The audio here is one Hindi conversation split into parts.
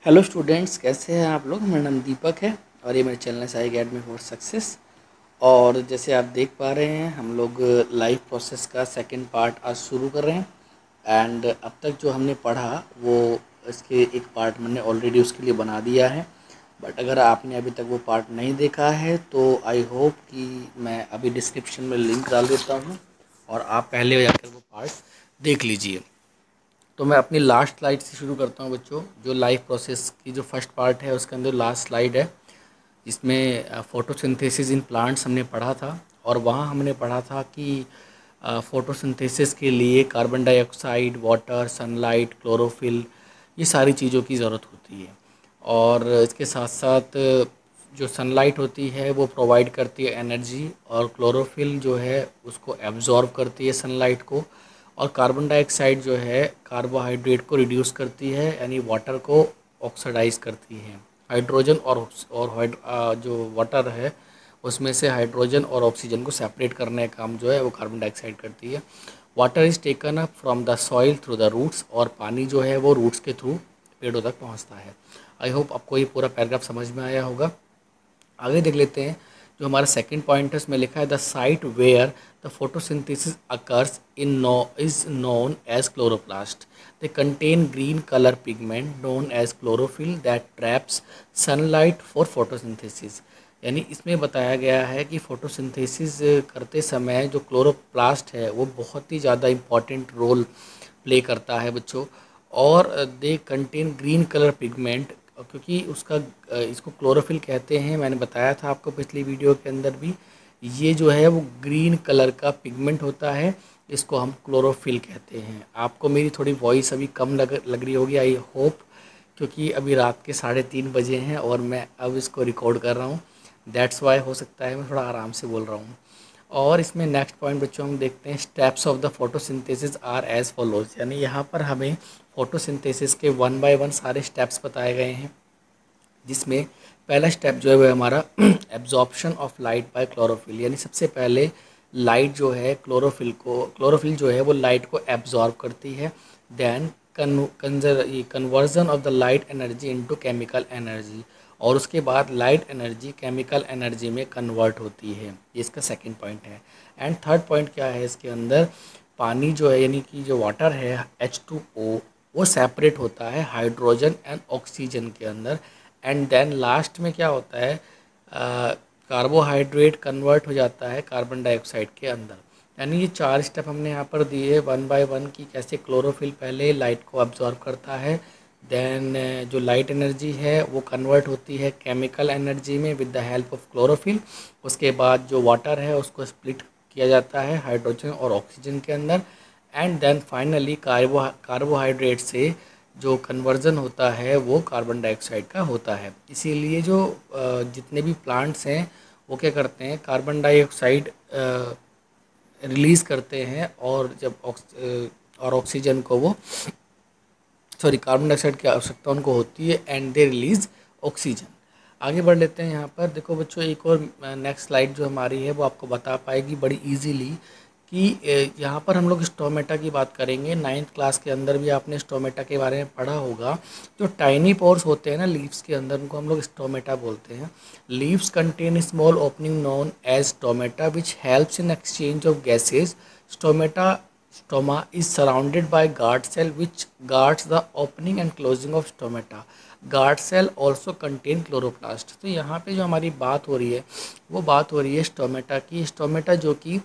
हेलो स्टूडेंट्स, कैसे हैं आप लोग। मेरा नाम दीपक है और ये मेरे चैनल है साई अकेडमी फॉर सक्सेस। और जैसे आप देख पा रहे हैं, हम लोग लाइफ प्रोसेस का सेकंड पार्ट आज शुरू कर रहे हैं। एंड अब तक जो हमने पढ़ा वो इसके एक पार्ट मैंने ऑलरेडी उसके लिए बना दिया है। बट अगर आपने अभी तक वो पार्ट नहीं देखा है तो आई होप कि मैं अभी डिस्क्रिप्शन में लिंक डाल देता हूँ और आप पहले जाकर वो पार्ट देख लीजिए। तो मैं अपनी लास्ट स्लाइड से शुरू करता हूँ बच्चों। जो लाइफ प्रोसेस की जो फर्स्ट पार्ट है उसके अंदर लास्ट स्लाइड है, जिसमें फोटोसिंथेसिस इन प्लांट्स हमने पढ़ा था। और वहाँ हमने पढ़ा था कि फोटोसिंथेसिस के लिए carbon dioxide, water, sunlight, chlorophyll, ये सारी चीज़ों की ज़रूरत होती है। और इसके साथ साथ जो सनलाइट होती है वो प्रोवाइड करती है एनर्जी, और क्लोरोफिल जो है उसको एब्जॉर्ब करती है सनलाइट को। और कार्बन डाइऑक्साइड जो है कार्बोहाइड्रेट को रिड्यूस करती है, यानी वाटर को ऑक्सीडाइज करती है। हाइड्रोजन जो वाटर है उसमें से हाइड्रोजन और ऑक्सीजन को सेपरेट करने का काम जो है वो कार्बन डाइऑक्साइड करती है। Water is taken up from the soil through the roots, और पानी जो है वो रूट्स के थ्रू पेड़ों तक पहुंचता है। आई होप आपको ये पूरा पैराग्राफ समझ में आया होगा। आगे देख लेते हैं। जो हमारा सेकंड पॉइंट है उसमें लिखा है the site where the photosynthesis occurs in no is known as chloroplast. They contain green colour pigment known as chlorophyll that traps sunlight for photosynthesis. यानी इसमें बताया गया है कि फोटोसिंथेसिस करते समय जो क्लोरोप्लास्ट है वो बहुत ही ज़्यादा इम्पॉर्टेंट रोल प्ले करता है बच्चों। और they contain green colour pigment, क्योंकि उसका इसको क्लोरोफिल कहते हैं। मैंने बताया था आपको पिछली वीडियो के अंदर भी, ये जो है वो ग्रीन कलर का पिगमेंट होता है, इसको हम क्लोरोफिल कहते हैं। आपको मेरी थोड़ी वॉइस अभी कम लग रही होगी, आई होप, क्योंकि अभी रात के 3:30 बजे हैं और मैं अब इसको रिकॉर्ड कर रहा हूँ। दैट्स वाई हो सकता है मैं थोड़ा आराम से बोल रहा हूँ। और इसमें नेक्स्ट पॉइंट बच्चों हम देखते हैं, steps of the photosynthesis are as follows. यानी यहाँ पर हमें फोटोसिंथेसिस के 1 बाय 1 सारे स्टेप्स बताए गए हैं, जिसमें पहला स्टेप जो है वो हमारा absorption of light by chlorophyll. यानी सबसे पहले लाइट जो है क्लोरोफिल जो है वो लाइट को एब्जॉर्ब करती है। Then conversion of the light energy into chemical energy, और उसके बाद लाइट एनर्जी केमिकल एनर्जी में कन्वर्ट होती है। ये इसका सेकंड पॉइंट है। एंड थर्ड पॉइंट क्या है इसके अंदर, पानी जो है यानी कि जो वाटर है H2O, वो सेपरेट होता है हाइड्रोजन एंड ऑक्सीजन के अंदर। एंड देन लास्ट में क्या होता है, कार्बोहाइड्रेट कन्वर्ट हो जाता है कार्बन डाइऑक्साइड के अंदर। यानी ये 4 स्टेप हमने यहाँ पर दिए 1 बाय 1 की, कैसे क्लोरोफिल पहले लाइट को अब्जॉर्ब करता है। देन जो लाइट एनर्जी है वो कन्वर्ट होती है केमिकल एनर्जी में with the help of chlorophyll. उसके बाद जो वाटर है उसको स्प्लिट किया जाता है हाइड्रोजन और ऑक्सीजन के अंदर। एंड देन फाइनली कार्बोहाइड्रेट से जो कन्वर्जन होता है वो कार्बन डाइऑक्साइड का होता है। इसीलिए जो जितने भी प्लांट्स हैं वो क्या करते हैं, कार्बन डाइऑक्साइड रिलीज़ करते हैं, और जब और ऑक्सीजन को वो कार्बन डाइऑक्साइड की आवश्यकता उनको होती है, एंड दे रिलीज़ ऑक्सीजन। आगे बढ़ लेते हैं। यहाँ पर देखो बच्चों, एक और नेक्स्ट स्लाइड जो हमारी है वो आपको बता पाएगी बड़ी इजीली कि यहाँ पर हम लोग स्टोमेटा की बात करेंगे। 9th क्लास के अंदर भी आपने स्टोमेटा के बारे में पढ़ा होगा। जो टाइनी पोर्स होते हैं ना लीव्स के अंदर, उनको हम लोग स्टोमेटा बोलते हैं। Leaves contain small opening known as stomata which helps in exchange of gases. Stomata Stoma is surrounded by guard cell which guards the opening and closing of stomata. Guard cell also contain chloroplast। तो यहाँ पे जो हमारी बात हो रही है वो बात हो रही है स्टोमेटा की। स्टोमेटा जो कि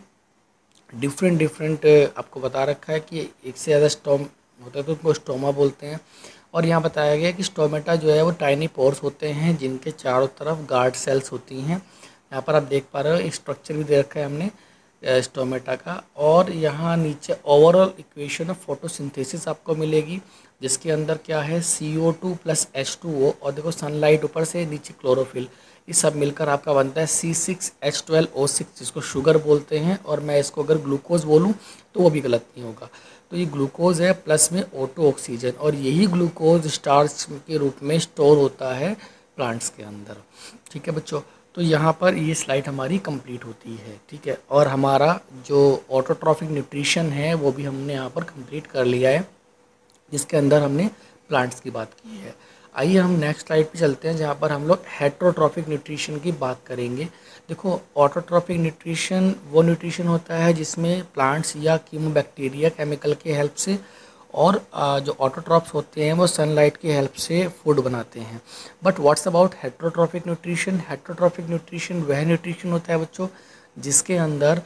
डिफरेंट आपको बता रखा है कि एक से ज़्यादा स्टोम होता है तो उनको स्टोमा बोलते हैं। और यहाँ बताया गया कि स्टोमेटा जो है वो टाइनी पोर्स होते हैं जिनके चारों तरफ गार्ड सेल्स होती हैं। यहाँ पर आप देख पा रहे हो स्ट्रक्चर भी दे रखा है हमने स्टोमेटा का। और यहाँ नीचे ओवरऑल इक्वेशन ऑफ फोटोसिंथेसिस आपको मिलेगी, जिसके अंदर क्या है CO2 + H2O, और देखो सनलाइट ऊपर से नीचे क्लोरोफिल, ये सब मिलकर आपका बनता है C6H12O6, जिसको शुगर बोलते हैं। और मैं इसको अगर ग्लूकोज बोलूँ तो वो भी गलत नहीं होगा। तो ये ग्लूकोज है प्लस में O2 ऑक्सीजन, और यही ग्लूकोज स्टार्च के रूप में स्टोर होता है प्लांट्स के अंदर। ठीक है बच्चों, तो यहाँ पर ये स्लाइड हमारी कंप्लीट होती है। ठीक है, और हमारा जो ऑटोट्रॉफिक न्यूट्रिशन है वो भी हमने यहाँ पर कंप्लीट कर लिया है, जिसके अंदर हमने प्लांट्स की बात की है। आइए हम नेक्स्ट स्लाइड पे चलते हैं, जहाँ पर हम लोग हेट्रोट्रॉफिक न्यूट्रिशन की बात करेंगे। देखो, ऑटोट्रॉफिक न्यूट्रिशन वो न्यूट्रिशन होता है जिसमें प्लांट्स या कीमोबैक्टीरिया केमिकल की हेल्प से, और जो ऑटोट्रॉफ्स होते हैं वो सनलाइट की हेल्प से फूड बनाते हैं। But what's about heterotrophic nutrition? Heterotrophic nutrition वह न्यूट्रिशन होता है बच्चों जिसके अंदर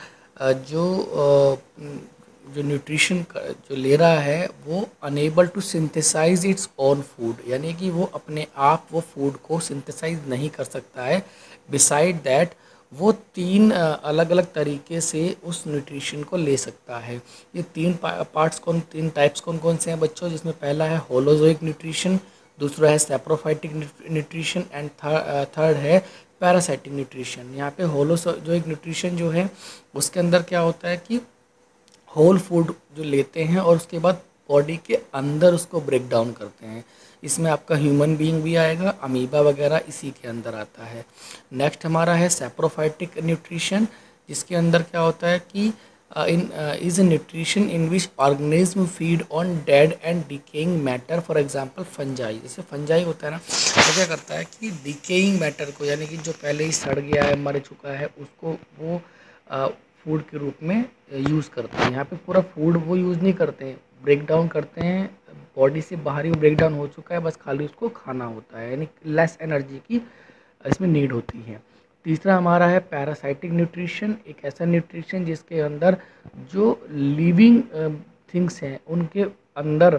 जो न्यूट्रिशन जो ले रहा है वो unable to synthesize its own food, यानी कि वो अपने आप वो फूड को सिंथेसाइज नहीं कर सकता है। बिसाइड दैट वो तीन अलग अलग तरीके से उस न्यूट्रिशन को ले सकता है। ये तीन टाइप्स कौन कौन से हैं बच्चों? जिसमें पहला है होलोजोइक न्यूट्रिशन, दूसरा है सैप्रोफाइटिक न्यूट्रिशन, एंड थर्ड है पैरासाइटिक न्यूट्रिशन। यहाँ पे होलोजोइक न्यूट्रिशन जो है उसके अंदर क्या होता है कि होल फूड जो लेते हैं और उसके बाद बॉडी के अंदर उसको ब्रेक डाउन करते हैं। इसमें आपका ह्यूमन बीइंग भी आएगा, अमीबा वगैरह इसी के अंदर आता है। नेक्स्ट हमारा है सैप्रोफाइटिक न्यूट्रिशन, जिसके अंदर क्या होता है कि is a nutrition in which organism feed on dead and decaying matter, for example fungi. जैसे फंजाई होता है ना, वो क्या करता है कि डिकेइंग मैटर को, यानी कि जो पहले ही सड़ गया है, मर चुका है, उसको वो फूड के रूप में यूज़ करते हैं। यहाँ पे पूरा फूड वो यूज़ नहीं करते हैं, ब्रेक डाउन करते हैं, बॉडी से बाहर ही ब्रेक डाउन हो चुका है, बस खाली उसको खाना होता है, यानी लेस एनर्जी की इसमें नीड होती है। तीसरा हमारा है पैरासाइटिक न्यूट्रिशन, एक ऐसा न्यूट्रिशन जिसके अंदर जो लिविंग थिंग्स हैं उनके अंदर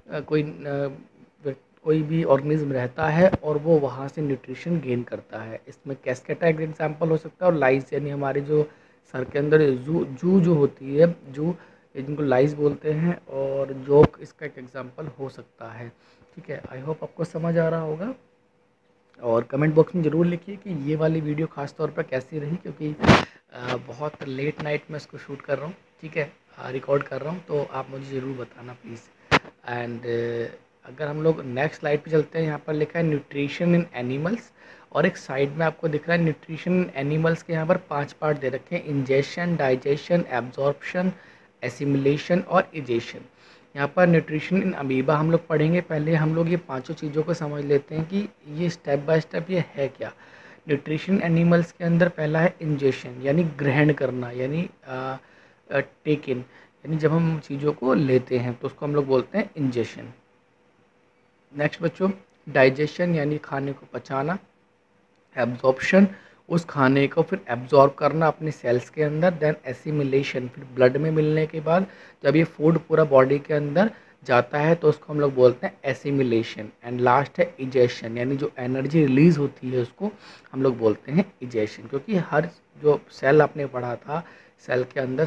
कोई भी ऑर्गेनिज्म रहता है और वो वहाँ से न्यूट्रिशन गेन करता है। इसमें कैस्केटा एक एग्जांपल हो सकता है, और लाइस, यानी हमारे जो सर के अंदर जू जू जो होती है, जू जिनको लाइस बोलते हैं, और जोक इसका एक एग्जांपल हो सकता है। ठीक है, आई होप आपको समझ आ रहा होगा, और कमेंट बॉक्स में ज़रूर लिखिए कि ये वाली वीडियो खास तौर पर कैसी रही, क्योंकि बहुत लेट नाइट में इसको शूट कर रहा हूँ। ठीक है, रिकॉर्ड कर रहा हूँ, तो आप मुझे ज़रूर बताना प्लीज़। एंड अगर हम लोग नेक्स्ट स्लाइड पे चलते हैं, यहाँ पर लिखा है न्यूट्रिशन इन एनिमल्स, और एक साइड में आपको दिख रहा है न्यूट्रिशन इन एनिमल्स के यहाँ पर 5 पार्ट दे रखे हैं: इंजेशन, डाइजेशन, एब्जॉर्प्शन, एसिमिलेशन और इजेशन। यहाँ पर न्यूट्रिशन इन अमीबा हम लोग पढ़ेंगे। पहले हम लोग ये पांचों चीज़ों को समझ लेते हैं कि ये स्टेप बाय स्टेप ये है क्या। न्यूट्रिशन एनिमल्स के अंदर पहला है इंजेशन, यानी ग्रहण करना, यानी टेक इन, यानी जब हम चीज़ों को लेते हैं तो उसको हम लोग बोलते हैं इंजेशन। नेक्स्ट बच्चों, डाइजेशन यानी खाने को पचाना। एब्जॉर्प्शन, उस खाने को फिर एब्जॉर्ब करना अपने सेल्स के अंदर। देन एसिमिलेशन, फिर ब्लड में मिलने के बाद जब ये फूड पूरा बॉडी के अंदर जाता है तो उसको हम लोग बोलते हैं एसिमिलेशन। एंड लास्ट है इजेशन, यानी जो एनर्जी रिलीज होती है उसको हम लोग बोलते हैं इजेशन। क्योंकि हर जो सेल आपने पढ़ा था, सेल के अंदर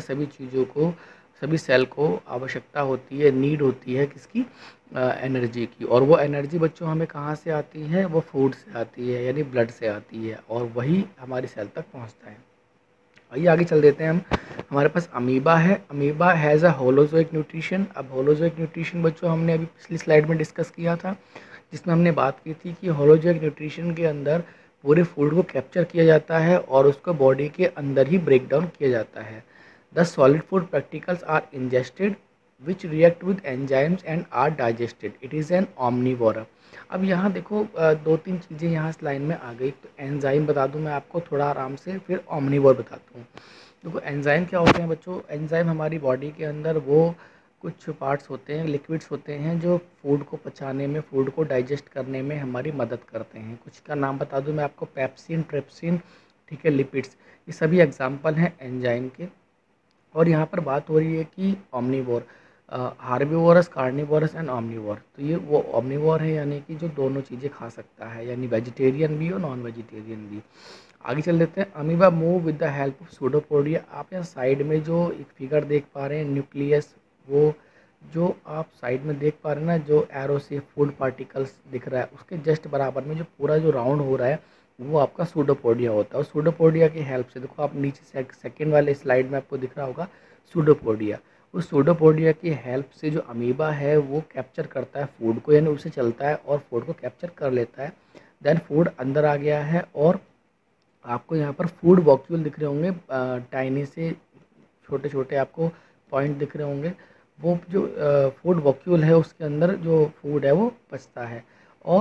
सभी सेल को आवश्यकता होती है, नीड होती है किसकी? एनर्जी की। और वो एनर्जी बच्चों हमें कहाँ से आती है? वो फूड से आती है, यानी ब्लड से आती है, और वही हमारी सेल तक पहुँचता है। आइए आगे चल देते हैं हम। हमारे पास अमीबा है। Amoeba has a holozoic nutrition. अब होलोजोइक न्यूट्रिशन बच्चों हमने अभी पिछली स्लाइड में डिस्कस किया था, जिसमें हमने बात की थी कि होलोजोइक न्यूट्रिशन के अंदर पूरे फूड को कैप्चर किया जाता है और उसको बॉडी के अंदर ही ब्रेक डाउन किया जाता है। The solid food particles are ingested which react with enzymes and are digested. It is an omnivore. अब यहाँ देखो, दो तीन चीज़ें यहाँ इस लाइन में आ गई। तो एंजाइम बता दूँ मैं आपको थोड़ा आराम से, फिर ओमनीवोर बताता हूँ। देखो, एंजाइम क्या होते हैं बच्चों? एंजाइम हमारी बॉडी के अंदर वो कुछ पार्ट्स होते हैं, लिक्विड्स होते हैं, जो फूड को पचाने में, फूड को डाइजेस्ट करने में हमारी मदद करते हैं। कुछ का नाम बता दूँ मैं आपको: पेप्सिन, ट्रिप्सिन, ठीक है, लिपिड्स, ये सभी एग्जाम्पल हैं एंजाइम के। और यहाँ पर बात हो रही है कि omnivore, herbivorous, carnivorous and omnivore. तो ये वो ओमनीवोर है, यानी कि जो दोनों चीज़ें खा सकता है, यानी वेजिटेरियन भी और नॉन वेजिटेरियन भी। आगे चल देते हैं। Amoeba move with the help of pseudopodia. आप यहाँ साइड में जो एक फिगर देख पा रहे हैं, न्यूक्लियस, वो जो आप साइड में देख पा रहे हैं ना, जो एरो से फूड पार्टिकल्स दिख रहा है, उसके जस्ट बराबर में जो पूरा जो राउंड हो रहा है वो आपका सूडोपोडिया होता है। और सूडोपोडिया की हेल्प से, देखो आप नीचे सेकंड वाले स्लाइड में आपको दिख रहा होगा सूडोपोडिया। उस सूडोपोडिया की हेल्प से जो अमीबा है वो कैप्चर करता है फूड को, यानी उसे चलता है और फूड को कैप्चर कर लेता है। देन फूड अंदर आ गया है, और आपको यहाँ पर फूड वॉक्यूल दिख रहे होंगे, टाइनी से छोटे छोटे आपको पॉइंट दिख रहे होंगे। वो जो फूड वॉक्यूल है उसके अंदर जो फूड है वो पचता है, और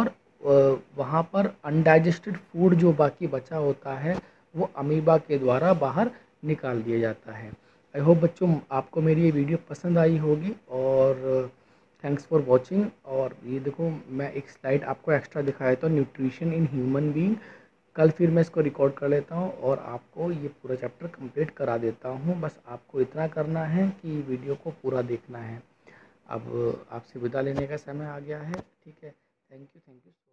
वहाँ पर अनडाइजेस्टेड फूड जो बाकी बचा होता है वो अमीबा के द्वारा बाहर निकाल दिया जाता है। आई होप बच्चों आपको मेरी ये वीडियो पसंद आई होगी, और थैंक्स फॉर वॉचिंग। और ये देखो मैं एक स्लाइड आपको एक्स्ट्रा दिखा देता हूँ, न्यूट्रिशन इन ह्यूमन बीइंग। कल फिर मैं इसको रिकॉर्ड कर लेता हूँ और आपको ये पूरा चैप्टर कंप्लीट करा देता हूँ। बस आपको इतना करना है कि वीडियो को पूरा देखना है। अब आपसे विदा लेने का समय आ गया है। ठीक है, थैंक यू।